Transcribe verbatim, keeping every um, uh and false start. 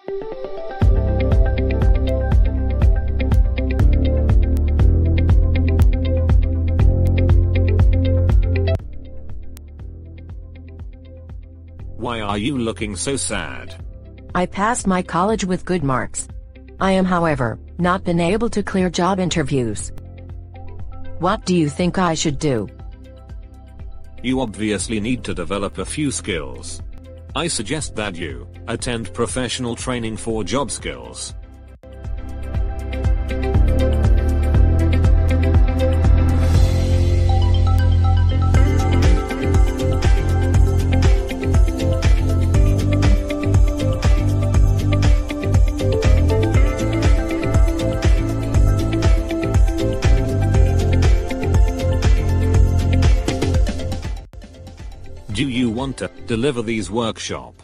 Why are you looking so sad? I passed my college with good marks. I am, however, not been able to clear job interviews. What do you think I should do? You obviously need to develop a few skills. I suggest that you attend professional training for job skills. Do you want to deliver these workshops?